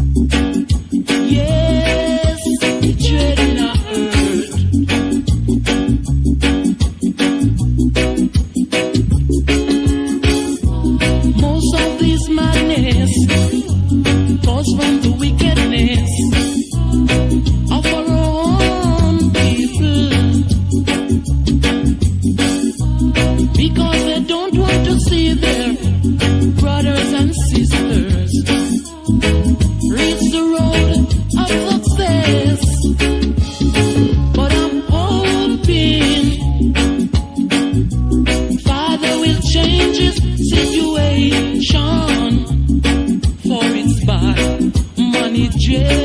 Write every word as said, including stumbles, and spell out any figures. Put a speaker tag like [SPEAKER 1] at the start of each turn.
[SPEAKER 1] Yes, dreading our earth. Most of this madness comes from the wickedness of our own people, because they don't want to see their brothers and sisters reach the road of success. But I'm hoping Father will change his situation, for it's bad money dread.